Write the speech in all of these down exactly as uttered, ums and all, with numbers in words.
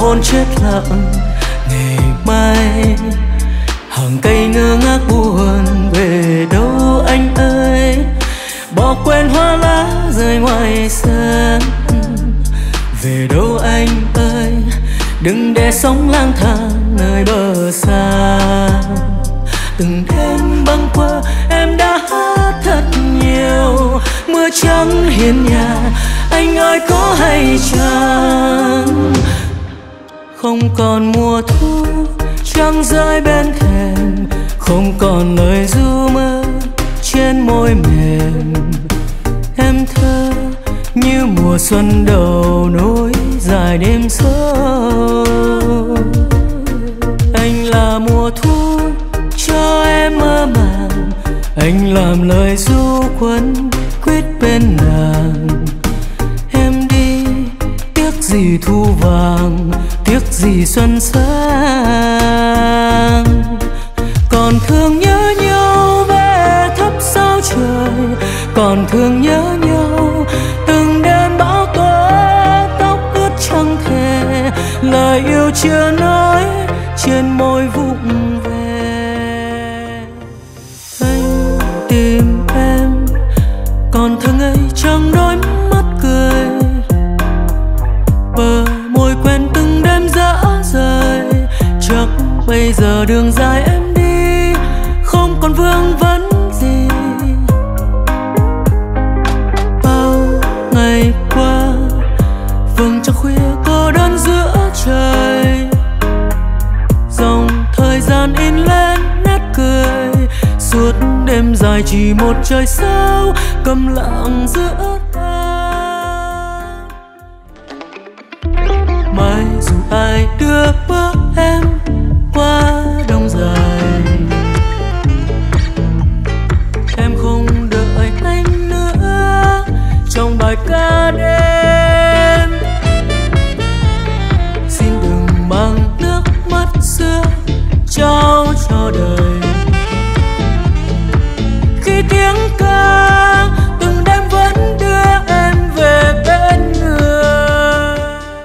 hôn chết lặng. Ngày mai hàng cây ngơ ngác buồn, về đâu anh ơi? Bỏ quên hoa lá rơi ngoài sân. Về đâu anh ơi? Đừng để sống lang thang nơi bờ xa. Từng đêm bâng quơ em đã hát thật nhiều. Mưa trắng hiên nhà, anh ơi có hay chăng? Không còn mùa thu, trăng rơi bên thềm. Không còn lời ru mơ trên môi mềm. Em thơ như mùa xuân đầu nối dài đêm sâu. Anh là mùa thu cho em mơ màng. Anh làm lời ru quấn quyết bên nàng. Em đi tiếc gì thu vàng, tiếc gì xuân sang. Còn thương nhớ nhau về thấp sao trời. Còn thương nhớ nhau từng đêm bão tố, tóc ướt chẳng thể. Lời yêu chưa nói trên môi vụng về. Anh tìm em còn thương ấy trong đôi mắt cười. Bờ môi quen từng đêm dã rời. Chắc bây giờ đường dài em đi không còn vương vấn gì. Bao ngày qua vầng trăng khuya cô đơn giữa trời. Dòng thời gian in lên nét cười. Suốt đêm dài chỉ một trời sao câm lặng giữa ta. Mai dù ai đưa bước em qua đông dài, em không đợi anh nữa trong bài ca đêm. Xin đừng mang nước mắt xưa trao cho đời. Khi tiếng ca từng đêm vẫn đưa em về bên người.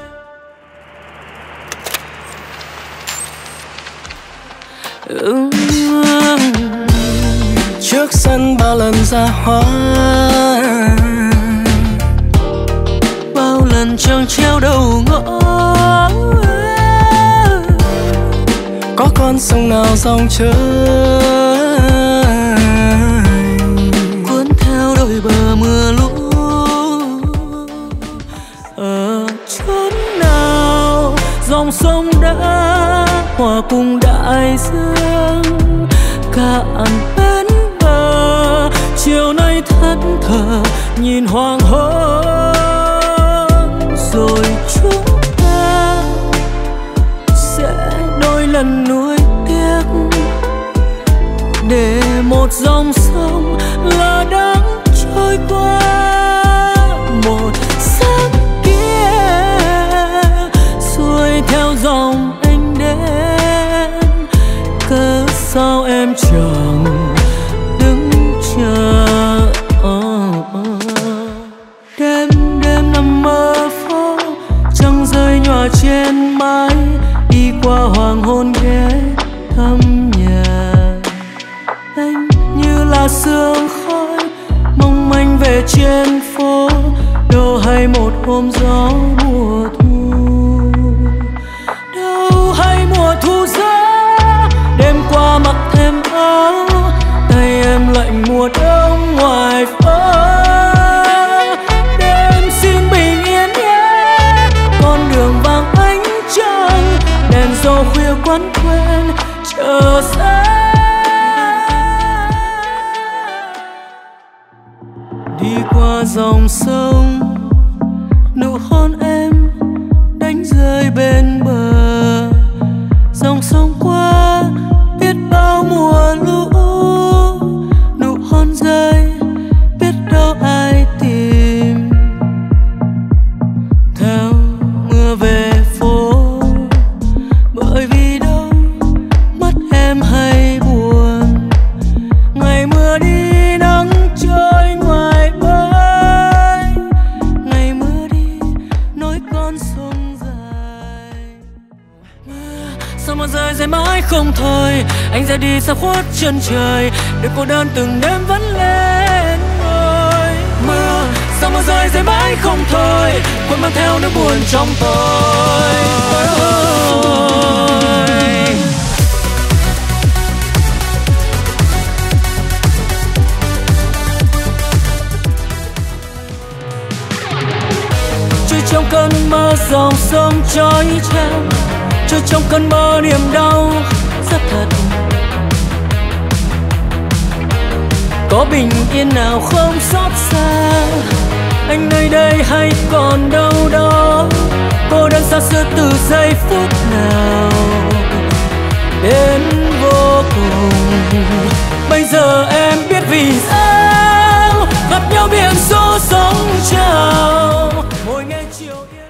Ừ. Trước sân bao lần ra hoa, bao lần trăng treo đầu ngõ. Có con sông nào dòng chơi cuốn theo đôi bờ mưa lũ. Ở chốn nào dòng sông đã hòa cùng đại dương. Cạn bên bờ chiều nay thẫn thờ nhìn hoàng hôn. Rồi chúng ta sẽ đôi lần nuối tiếc, để một dòng sông lơ đãng trôi qua. Một sáng kia xuôi theo dòng anh đến. Cớ sao em chẳng đứng chờ? Đêm đêm nằm mơ phố, trăng rơi nhòa trên mái. Đi qua hoàng hôn ghé thăm nhà. Anh như là sương khói mong manh về trên phố. Đâu hay một hôm gió mùa thu. Đâu hay mùa thu gió. Đêm qua mặc thêm áo, tay em lạnh mùa đông ngoài phố. Đêm xin bình yên nhé, con đường vàng ánh trăng. Đèn dầu khuya quấn quên chờ sáng. Đi qua dòng sông, nụ hôn em đánh rơi bên bờ. Dòng sông qua biết bao mùa lũ. Nụ hôn rơi biết đâu ai tìm. Theo mưa về phố, bởi vì đâu mắt em hay buồn. Ngày mưa đi nắng trôi ngoài bơi. Ngày mưa đi nối con sông dài. mà rơi rơi mãi không thôi. Anh ra đi xa khuất chân trời, để cô đơn từng đêm vẫn lên ngôi. Mưa sao mà rơi rơi mãi không thôi, cuốn mang theo nỗi buồn trong tôi. Trôi trong cơn mơ dòng sông trói trang, trôi trong cơn mơ niềm đau rất thật. Có bình yên nào không xót xa, anh nơi đây hay còn đâu đó. Cô đơn xa xưa từ giây phút nào đến vô cùng. Bây giờ em biết vì sao gặp nhau biển số sóng trào, ngồi nghe chiều yên.